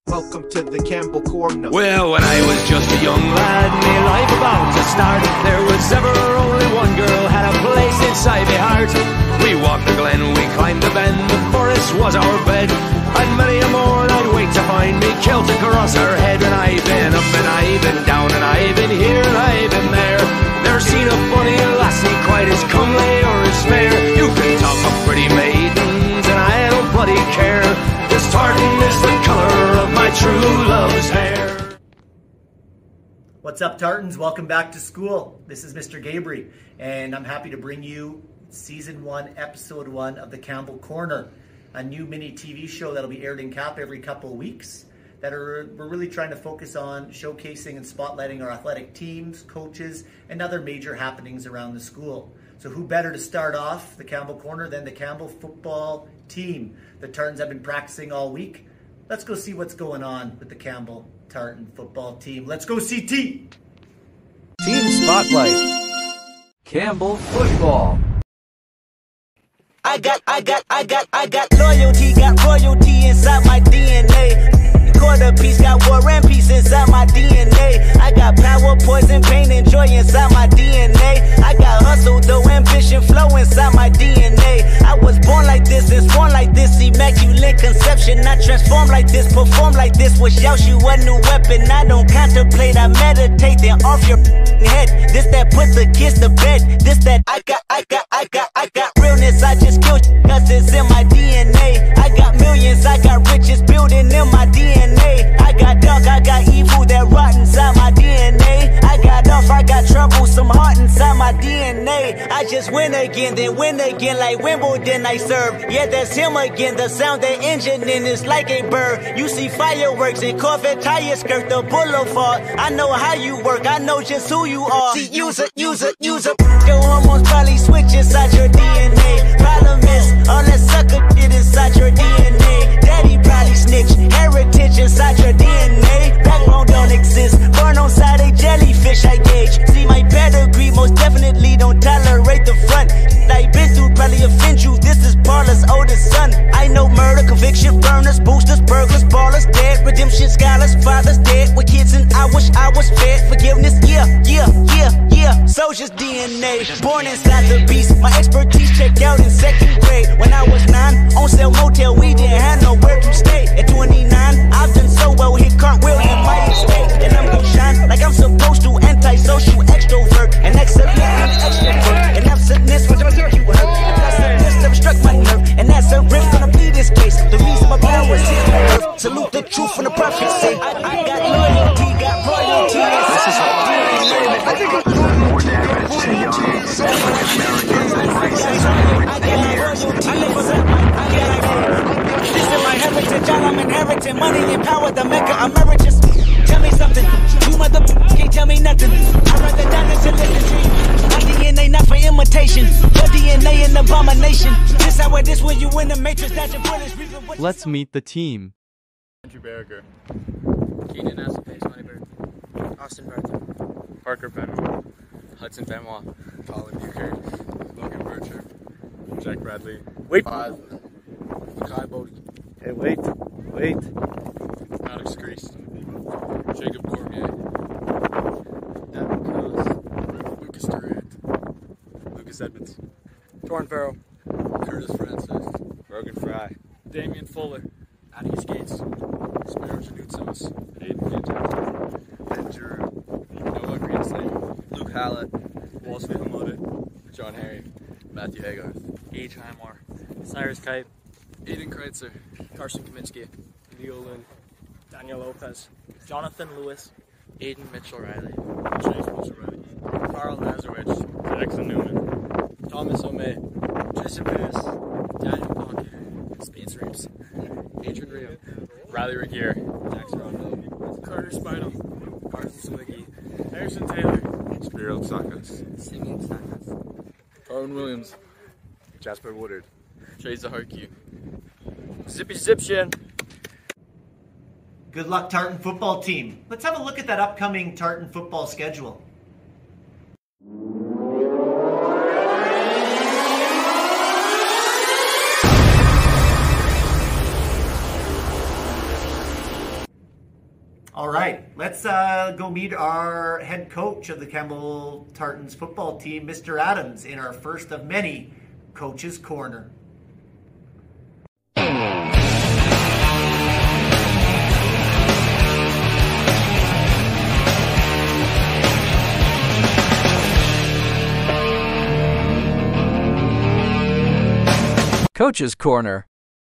Welcome to the Campbell Corner. Well, when I was just a young lad, me life about to start, there was ever only one girl had a place inside my heart. We walked the glen, we climbed the bend, the forest was our bed, and many a morn I'd wait to find me Celtic across her head. And I've been up and I've been down and I've been here and I've been there. Never seen a funny lassie quite as comely or as fair. You can talk of pretty maidens and I don't bloody care. This tartan is the colour of my true love's hair. What's up, Tartans? Welcome back to school. This is Mr. Gabriel, and I'm happy to bring you Season 1, Episode 1 of the Campbell Corner, a new mini TV show that'll be aired in Cap every couple of weeks. We're really trying to focus on showcasing and spotlighting our athletic teams, coaches, and other major happenings around the school. So who better to start off the Campbell Corner than the Campbell Football Team? The Tartans have been practicing all week. Let's go see what's going on with the Campbell Tartan Football Team. Let's go CT! Team Spotlight. Campbell Football. I got loyalty, got royalty inside my DNA. Quarter piece, got war and peace inside my DNA. I got power, poison, pain, and joy inside my DNA. I got hustle, though, ambition, flow inside my DNA. I was born like this and sworn like this, immaculate conception. I transform like this, perform like this, wish out you a new weapon. I don't contemplate, I meditate, then off your head. This that put the kids to bed. This that I got realness, I just kill cause it's in my DNA. I got millions, I got riches building in my DNA. I got dark, I got evil that rot inside my DNA. I got off, I got trouble, some heart inside my DNA. I just win again, then win again, like Wimbledon I serve. Yeah, that's him again, the sound that engine in is like a bird. You see fireworks and Corvette tires skirt the boulevard. I know how you work, I know just who you are. See, use it. Your hormones probably switch inside your DNA. Problem is, all that sucker shit inside your DNA. Daddy probably snitch, heritage inside your DNA. Backbone don't exist, born on side a jellyfish I gauge. See my pedigree, most definitely don't tolerate the front. I been through probably offend you, this is Paula's oldest son. I know murder, conviction, burners, boosters, burglars, ballers, dead, redemption, scholars, fathers dead with kids, and I wish I was fed. Forgiveness, yeah. Soldier's DNA, born inside the beast. My expertise checked out in 2nd grade. When I was 9, on sale motel, we didn't have nowhere to stay. At 29, I've done so well, hit cartwheel in my estate. And I'm gonna shine like I'm supposed to, antisocial extrovert. And excellent and extrovert. And absentness, what you hurt. Absentness never struck my nerve. And that's a riff gonna be this case. The reason my power is here on earth. Salute the truth from the prophets say. I got loyalty, got royalty. I think it's more damage to young Americans than this is my heritage, all I'm inheriting. Money and power, the Mecca emeritus. Tell me something, you motherfuckers can't tell me nothing. I'd rather die than to listen to you. My DNA not for imitation, your DNA an abomination. This how it is when you in the matrix, that your bullets. Let's meet the team. Andrew Barriger, Keaton Aston Pace, Moneyberg, Austin Barton, Parker Benoit, Hudson Benoit, Colin Bucher, Logan Bircher, Jack Bradley. Wait. 5. Kai Bodie. Hey, wait. Alex Crease, Jacob Cormier, Evan Coase, Lucas Durant, Lucas Edmonds, Torrin Farrell, Curtis Francis, Rogan Fry, Damian Fuller, Atticus Gates, Spiro Janutzos, Hayden Nugent, Ben Giroux, Noah Greensley, Luke Hallett, Walsh Hamode, John Harry, Matthew Hagarth, Gage Highmore, Cyrus Kite, Aiden Kreitzer, Carson Kaminsky, Leo Lynn, Daniel Lopez, Jonathan Lewis, Aiden Mitchell-Riley, James Mitchell-Riley, Carl Nazarowicz, Jackson Newman, Thomas O'May, Jason Paris, Daniel Pocket, Spencer Reeves, Adrian Rio, Riley Regier, Jackson Rondo, Carter Spinal, Carson Swiggy, Harrison Taylor, Spiro Sakos, Singing Sakas, Darwin Williams, Jasper Woodard, Trey Zaharki, Zippy Zipshin. Good luck, Tartan Football Team. Let's have a look at that upcoming Tartan football schedule. All right, let's go meet our head coach of the Campbell Tartans Football Team, Mr. Adams, in our first of many Coach's Corner. Coach's Corner.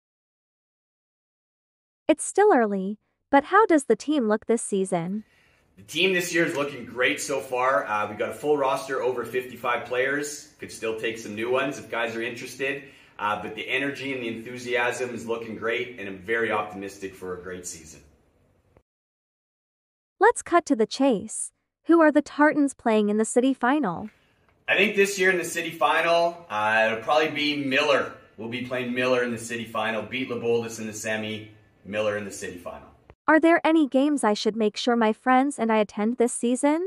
It's still early, but how does the team look this season? The team this year is looking great so far. We've got a full roster, over 55 players. Could still take some new ones if guys are interested. But the energy and the enthusiasm is looking great, and I'm very optimistic for a great season. Let's cut to the chase. Who are the Tartans playing in the city final? I think this year in the city final, it'll probably be Miller. We'll be playing Miller in the city final. Beat Leboldus in the semi, Miller in the city final. Are there any games I should make sure my friends and I attend this season?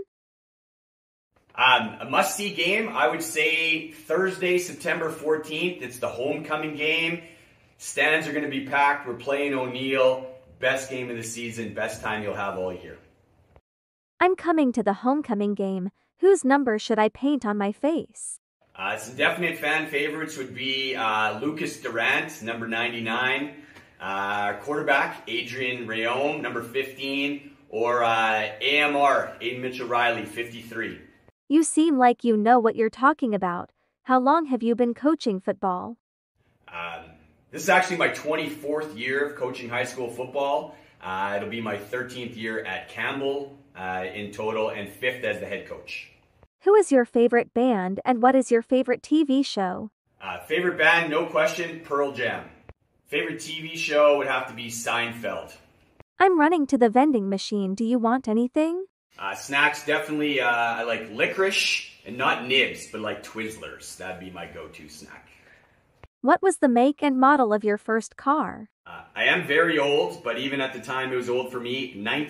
A must-see game, I would say Thursday, September 14th. It's the homecoming game. Stands are going to be packed. We're playing O'Neill. Best game of the season, best time you'll have all year. I'm coming to the homecoming game. Whose number should I paint on my face? Some definite fan favorites would be Lucas Durant, number 99. Quarterback, Adrian Rayome, number 15. Or AMR, Aiden Mitchell-Riley, 53. You seem like you know what you're talking about. How long have you been coaching football? This is actually my 24th year of coaching high school football. It'll be my 13th year at Campbell in total, and 5th as the head coach. Who is your favorite band and what is your favorite TV show? Favorite band, no question, Pearl Jam. Favorite TV show would have to be Seinfeld. I'm running to the vending machine. Do you want anything? Snacks, definitely, I like licorice, and not nibs, but like Twizzlers. That'd be my go-to snack. What was the make and model of your first car? I am very old, but even at the time it was old for me.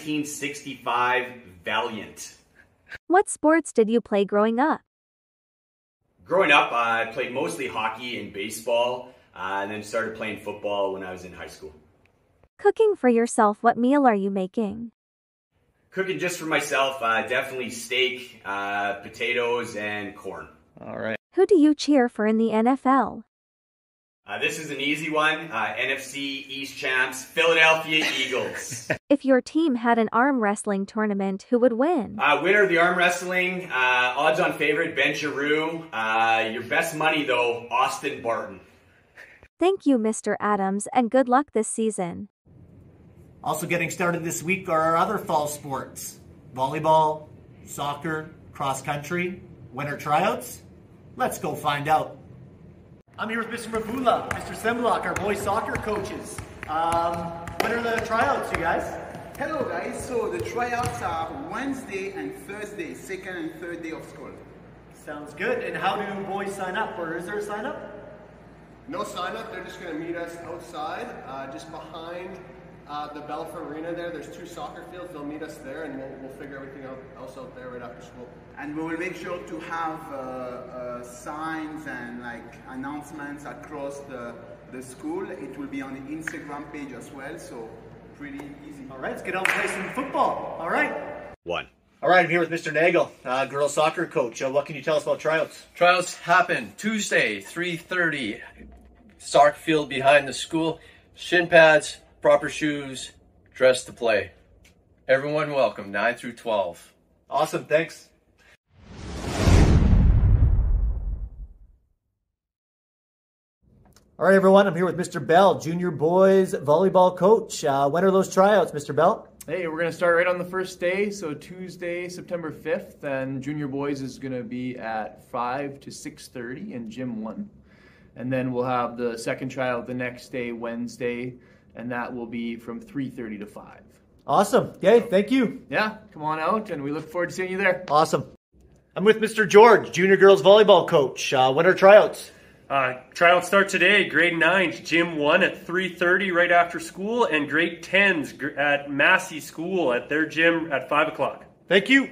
1965 Valiant. What sports did you play growing up? Growing up, I played mostly hockey and baseball, and then started playing football when I was in high school. Cooking for yourself, what meal are you making? Cooking just for myself, definitely steak, potatoes, and corn. All right. Who do you cheer for in the NFL? This is an easy one. NFC East champs, Philadelphia Eagles. If your team had an arm wrestling tournament, who would win? Winner of the arm wrestling, odds on favorite, Ben Giroux. Your best money, though, Austin Barton. Thank you, Mr. Adams, and good luck this season. Also getting started this week are our other fall sports. Volleyball, soccer, cross country, winter tryouts. Let's go find out. I'm here with Mr. Mabula, Mr. Semblak, our boys soccer coaches. When are the tryouts, you guys? Hello guys, so the tryouts are Wednesday and Thursday, second and third day of school. Sounds good. And how do boys sign up, or is there a sign up? No sign up, they're just going to meet us outside, just behind the Belf Arena there. There's 2 soccer fields, they'll meet us there, and we'll figure everything else out there right after school. And we will make sure to have signs and like announcements across the school. It will be on the Instagram page as well, so pretty easy. All right, let's get out and play some football. All right. 1. All right, I'm here with Mr. Nagel, girls soccer coach. What can you tell us about tryouts? Tryouts happen Tuesday, 3:30. Soccer field behind the school. Shin pads, proper shoes, dress to play. Everyone welcome, 9 through 12. Awesome, thanks. All right, everyone, I'm here with Mr. Bell, junior boys volleyball coach. When are those tryouts, Mr. Bell? Hey, we're going to start right on the first day, so Tuesday, September 5th, and junior boys is going to be at 5 to 6:30 in Gym 1. And then we'll have the second tryout the next day, Wednesday, and that will be from 3:30 to 5. Awesome. Okay, thank you. Yeah, come on out, and we look forward to seeing you there. Awesome. I'm with Mr. George, junior girls volleyball coach. When are tryouts? Tryouts start today, grade 9s, Gym 1 at 3:30 right after school, and grade 10s at Massey School at their gym at 5 o'clock. Thank you.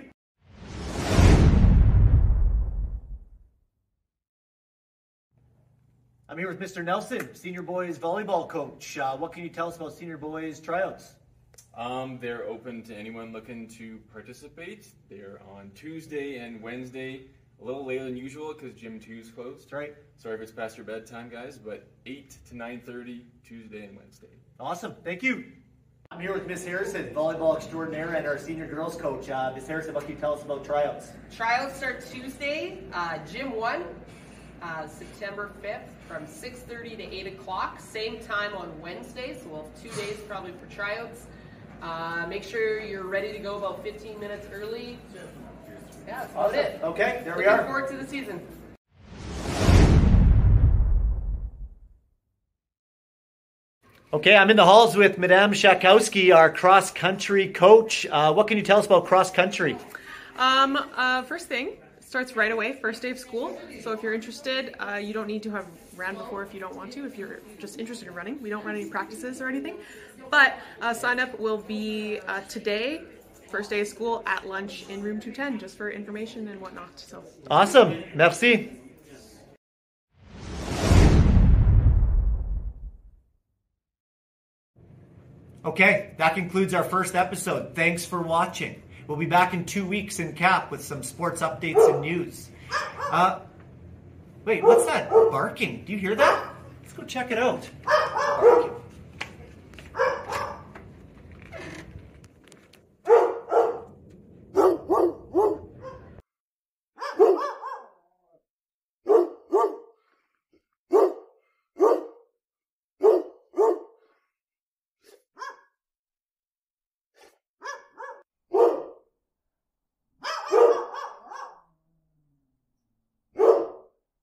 I'm here with Mr. Nelson, senior boys volleyball coach. What can you tell us about senior boys tryouts? They're open to anyone looking to participate. They're on Tuesday and Wednesday, a little later than usual because Gym 2 is closed. That's right. Sorry if it's past your bedtime, guys, but 8 to 9:30 Tuesday and Wednesday. Awesome. Thank you. I'm here with Miss Harrison, volleyball extraordinaire and our senior girls coach. Miss Harrison, what can you tell us about tryouts? Tryouts start Tuesday, Gym 1, September 5th from 6:30 to 8 o'clock. Same time on Wednesday, so we'll have 2 days probably for tryouts. Make sure you're ready to go about 15 minutes early. Yeah, that's about it. Okay, there we Looking are. forward to the season. Okay, I'm in the halls with Madame Shakowski, our cross-country coach. What can you tell us about cross-country? First thing, starts right away, first day of school. So if you're interested, you don't need to have ran before if you don't want to. If you're just interested in running, we don't run any practices or anything. But sign up will be today, first day of school, at lunch in room 210, just for information and whatnot. So Awesome. Merci. Okay, that concludes our first episode. Thanks for watching. We'll be back in 2 weeks in Cap with some sports updates and news. Wait, what's that barking? Do you hear that? Let's go check it out. Barking.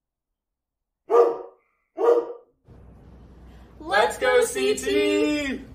Let's go CT!